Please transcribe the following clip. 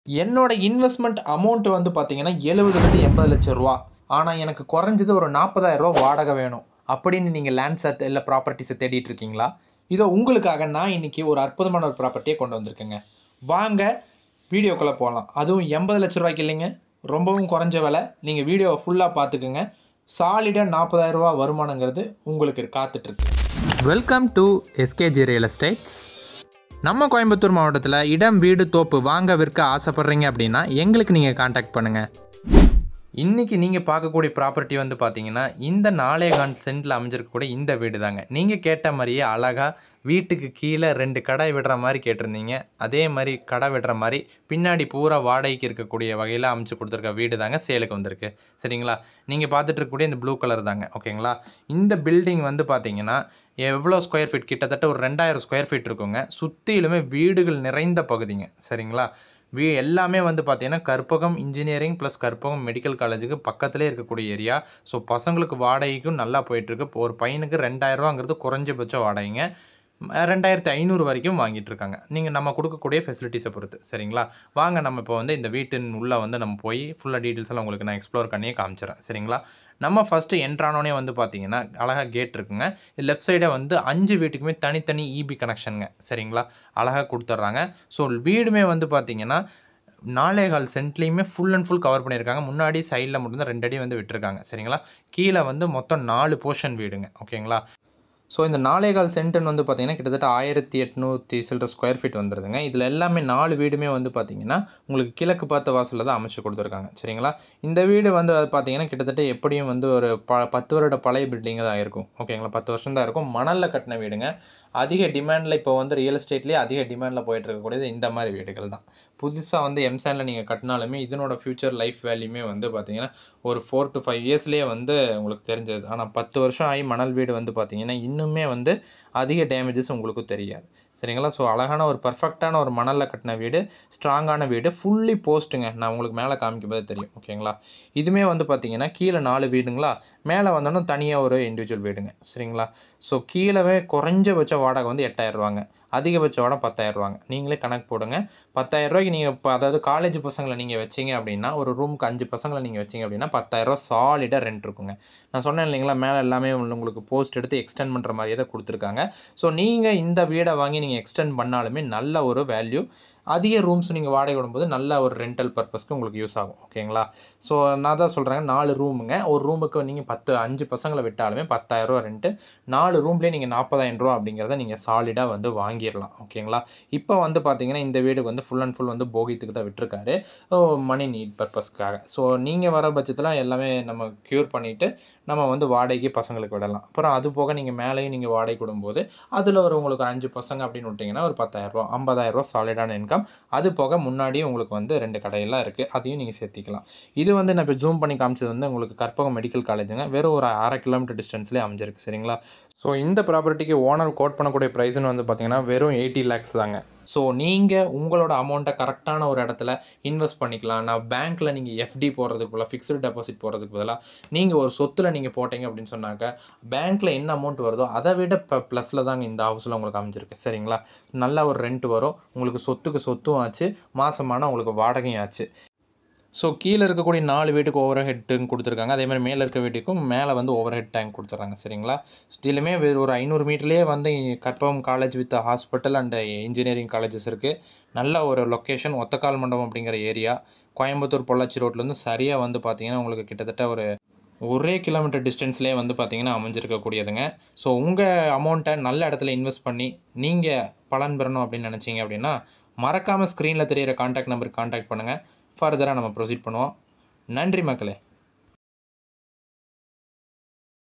என்னோட investment amount வந்து பார்த்தீங்கன்னா 70லேருந்து 80 லட்சம் ரூபா. ஆனால் எனக்கு குறைஞ்சது ஒரு 40,000 ரூபா வாடகை வேணும் அப்படின்னு நீங்கள் லேண்ட்ஸை இல்லை ப்ராப்பர்ட்டிஸை தேடிட்டு இருக்கீங்களா? இதோ உங்களுக்காக நான் இன்றைக்கி ஒரு அற்புதமான ஒரு ப்ராப்பர்ட்டியை கொண்டு வந்திருக்கேங்க. வாங்க வீடியோக்குள்ளே போகலாம். அதுவும் 80 லட்ச ரூபாய்க்கு இல்லைங்க, ரொம்பவும் குறைஞ்ச விலை. நீங்கள் வீடியோவை ஃபுல்லாக பார்த்துக்குங்க. சாலிடாக 40,000 ரூபா வருமானங்கிறது உங்களுக்கு காத்துட்ருக்கு. Welcome to SKG real estates. நம்ம கோயம்புத்தூர் மாவட்டத்தில் இடம், வீடு, தோப்பு வாங்க விற்க ஆசைப்பட்றீங்க அப்படின்னா எங்களுக்கு நீங்கள் காண்டாக்ட் பண்ணுங்கள். இன்றைக்கி நீங்கள் பார்க்கக்கூடிய ப்ராப்பர்ட்டி வந்து பார்த்தீங்கன்னா இந்த 4.25 சென்ட்டில் அமைஞ்சிருக்கக்கூடிய இந்த வீடு தாங்க. நீங்கள் கேட்ட மாதிரியே அழகாக வீட்டுக்கு கீழே 2 கடை விடுற மாதிரி கேட்டிருந்தீங்க. அதே மாதிரி கடை விடுற மாதிரி பின்னாடி பூரா வாடகைக்கு இருக்கக்கூடிய வகையில் அமைச்சு கொடுத்துருக்க வீடு தாங்க சேலுக்கு வந்திருக்கு. சரிங்களா? நீங்கள் பார்த்துட்டு இருக்கக்கூடிய இந்த ப்ளூ கலர் தாங்க. ஓகேங்களா? இந்த பில்டிங் வந்து பார்த்தீங்கன்னா எவ்வளோ ஸ்கொயர் ஃபீட், கிட்டத்தட்ட ஒரு 2000 ஸ்கொயர் ஃபீட் இருக்குங்க. சுற்றிலுமே வீடுகள் நிறைந்த பகுதிங்க. சரிங்களா? எல்லாமே வந்து பார்த்தீங்கன்னா Karpagam engineering plus Karpagam medical காலேஜுக்கு பக்கத்துலேயே இருக்கக்கூடிய ஏரியா. ஸோ பசங்களுக்கு வாடகைக்கும் நல்லா போயிட்டுருக்கு. இப்போ ஒரு பையனுக்கு 2000 ரூபாங்கிறது குறைஞ்சபட்ச வாடகைங்க. 2500 வரைக்கும் வாங்கிட்டு இருக்காங்க, நீங்கள் நம்ம கொடுக்கக்கூடிய ஃபெசிலிட்டிஸை பொறுத்து. சரிங்களா? வாங்க நம்ம இப்போ வந்து இந்த வீட்டின் உள்ளே வந்து நம்ம போய் ஃபுல்லாக டீட்டெயில்ஸ் எல்லாம் உங்களுக்கு நான் எக்ஸ்ப்ளோர் பண்ணியே காமிச்சிடறேன். சரிங்களா? நம்ம ஃபஸ்ட்டு என்ட்ரானோடனே வந்து பார்த்தீங்கன்னா அழகாக கேட் இருக்குங்க. லெஃப்ட் சைடை வந்து 5 வீட்டுக்குமே தனித்தனி இபி கனெக்ஷனுங்க. சரிங்களா? அழகாக கொடுத்துட்றாங்க. ஸோ வீடுமே வந்து பார்த்தீங்கன்னா 4.25 சென்ட்லேயுமே ஃபுல் அண்ட் ஃபுல் கவர் பண்ணியிருக்காங்க. முன்னாடி சைடில் மட்டும்தான் 2 அடி வந்து விட்டுருக்காங்க. சரிங்களா? கீழே வந்து மொத்தம் 4 போர்ஷன் வீடுங்க. ஓகேங்களா? ஸோ இந்த 4.25 சென்ட்டுன்னு வந்து பார்த்தீங்கன்னா கிட்டத்தட்ட 1800 சில்லற ஸ்கொயர் ஃபீட் வந்துடுதுங்க. இதில் எல்லாமே 4 வீடுமே வந்து பார்த்தீங்கன்னா உங்களுக்கு கிழக்கு பார்த்த வாசலில் தான் அமைச்சு கொடுத்துருக்காங்க. சரிங்களா? இந்த வீடு வந்து பார்த்தீங்கன்னா கிட்டத்தட்ட எப்படியும் வந்து ஒரு 10 வருட பழைய பில்டிங்காக தான் இருக்கும். ஓகேங்களா? 10 வருஷம் தான் இருக்கும். மணலில் கட்டின வீடுங்க. அதிக டிமாண்டில் இப்போ வந்து ரியல் எஸ்டேட்லேயே அதிக டிமாண்டில் போயிட்டு இருக்கக்கூடியது இந்த மாதிரி வீடுகள் தான். புதுசாக வந்து எம்சானில் நீங்கள் கட்டினாலுமே இதனோட ஃப்யூச்சர் லைஃப் வேல்யூமே வந்து பார்த்தீங்கன்னா ஒரு 4 to 5 இயர்ஸ்லேயே வந்து உங்களுக்கு தெரிஞ்சது. ஆனால் 10 வருஷம் ஆகி மணல் வீடு வந்து பார்த்தீங்கன்னா இன்னுமே வந்து அதிக டேமேஜஸ் உங்களுக்கு தெரியாது. சரிங்களா? ஸோ அழகான ஒரு பர்ஃபெக்டான ஒரு மணலில் கட்டின வீடு, ஸ்ட்ராங்கான வீடு, ஃபுல்லி போஸ்ட்டுங்க. நான் உங்களுக்கு மேலே காமிக்கும்போது தெரியும். ஓகேங்களா? இதுவுமே வந்து பார்த்தீங்கன்னா கீழே 4 வீடுங்களா, மேலே வந்தோன்னா தனியாக ஒரு இண்டிவிஜுவல் வீடுங்க. சரிங்களா? ஸோ கீழவே குறைஞ்சபட்ச வாடகை வந்து 8,000 ரூபாங்க. அதிகபட்ச வாடகை 10,000 ரூபாங்க. நீங்களே கணக்கு போடுங்க. 10,000 ரூபாய்க்கு நீங்கள் இப்போ அதாவது காலேஜ் பசங்களை நீங்கள் வச்சிங்க அப்படின்னா, ஒரு ரூமுக்கு 5 பசங்களை நீங்கள் வச்சிங்க அப்படின்னா 10,000 ரூபா சாலிடாக ரெண்ட் இருக்குங்க. நான் சொன்னேன் இல்லைங்களா, மேலே எல்லாமே உங்களுக்கு போஸ்ட் எடுத்து எக்ஸ்டெண்ட் பண்ணுற மாதிரியே தான் கொடுத்துருக்காங்க. ஸோ நீங்கள் இந்த வீடை வாங்கி நீங்கள் எக்ஸ்டெண்ட் பண்ணாலுமே நல்ல ஒரு வேல்யூ. அதிக ரூம்ஸ் நீங்கள் வாடகை விடும்போது நல்ல ஒரு ரெண்டல் பர்பஸ்க்கு உங்களுக்கு யூஸ் ஆகும். ஓகேங்களா? ஸோ நான் தான் சொல்கிறேன், 4 ரூமுங்க. ஒரு ரூமுக்கு நீங்கள் 5 பசங்களை விட்டாலுமே 10,000 ரூபா ரெண்ட்டு. 4 ரூம்லேயே நீங்கள் 40,000 ரூபா அப்படிங்கிறத நீங்கள் சாலிடாக வந்து வாங்கிடலாம். ஓகேங்களா? இப்போ வந்து பார்த்தீங்கன்னா இந்த வீடுக்கு வந்து ஃபுல் அண்ட் ஃபுல் வந்து போகியத்துக்கு தான் விட்டுருக்காரு, மணி நீட் பர்பஸ்க்காக. ஸோ நீங்கள் வர பட்சத்தில் எல்லாமே நம்ம க்யூர் பண்ணிவிட்டு நம்ம வந்து வாடகைக்கு பசங்களுக்கு விடலாம். அப்புறம் அது போக நீங்கள் மேலேயும் நீங்கள் வாடகை விடும்போது அதில் ஒரு உங்களுக்கு 5 பசங்க அப்படின்னு விட்டிங்கன்னா ஒரு 10,000 ரூபா, 50,000 ரூபா சாலிடான இன்கம். அது போக முன்னாடியே உங்களுக்கு வந்து 2 கடையெல்லாம் இருக்குது, அதையும் நீங்கள் சேர்த்திக்கலாம். இது வந்து நான் இப்போ ஜூம் பண்ணி காமிச்சது வந்து உங்களுக்கு கற்பகம் மெடிக்கல் காலேஜுங்க. வெறும் ஒரு 1/2 கிலோமீட்டர் டிஸ்டன்ஸ்லேயே அமைஞ்சிருக்கு. சரிங்களா? ஸோ இந்த ப்ராப்பர்ட்டிக்கு ஓனர் கோட் பண்ணக்கூடிய ப்ரைஸ்னு வந்து பார்த்தீங்கன்னா வெறும் 80 lakhs தாங்க. ஸோ நீங்கள் உங்களோட அமௌண்ட்டை கரெக்டான ஒரு இடத்துல இன்வெஸ்ட் பண்ணிக்கலாம். நான் பேங்க்கில் நீங்கள் எஃப்டி போடுறதுக்கு பதிலாக, ஃபிக்ஸ்டு டெபாசிட் போடுறதுக்கு பதிலாக நீங்கள் ஒரு சொத்தில் நீங்கள் போட்டீங்க அப்படின்னு சொன்னாக்க பேங்க்கில் என்ன அமௌண்ட் வருதோ அதை விட ப்ளஸில் தாங்க இந்த ஹவுஸில் உங்களுக்கு அமைஞ்சிருக்கு. சரிங்களா? நல்ல ஒரு ரெண்ட் வரும் உங்களுக்கு, சொத்துக்கு சொத்தும் ஆச்சு, மாதமான உங்களுக்கு வாடகையும் ஆச்சு. ஸோ கீழே இருக்கக்கூடிய 4 வீட்டுக்கு ஓவர் ஹெட்டுன்னு கொடுத்துருக்காங்க. அதேமாதிரி மேலே இருக்க வீட்டுக்கும் மேலே வந்து ஓவர் ஹெட் டேங்க் கொடுத்துட்றாங்க. சரிங்களா? இதுலையுமே ஒரு 500 மீட்டர்லேயே வந்து Karpagam college with hospital and engineering colleges இருக்குது. நல்ல ஒரு லொக்கேஷன், ஒத்தக்கால் மண்டபம் அப்படிங்கிற ஏரியா. கோயம்புத்தூர் பொள்ளாச்சி ரோட்லேருந்து சரியாக வந்து பார்த்தீங்கன்னா உங்களுக்கு கிட்டத்தட்ட ஒரு 1 கிலோமீட்டர் டிஸ்டன்ஸ்லேயே வந்து பார்த்தீங்கன்னா அமைஞ்சிருக்கக்கூடியதுங்க. ஸோ உங்கள் அமௌண்ட்டை நல்ல இடத்துல இன்வெஸ்ட் பண்ணி நீங்கள் பலன் பெறணும் அப்படின்னு நினச்சிங்க அப்படின்னா மறக்காமல் ஸ்க்ரீனில் தெரியிற கான்டாக்ட் நம்பருக்கு கான்டாக்ட் பண்ணுங்கள். ஃபர்தராக நம்ம ப்ரொசீட் பண்ணுவோம். நன்றி மக்களே.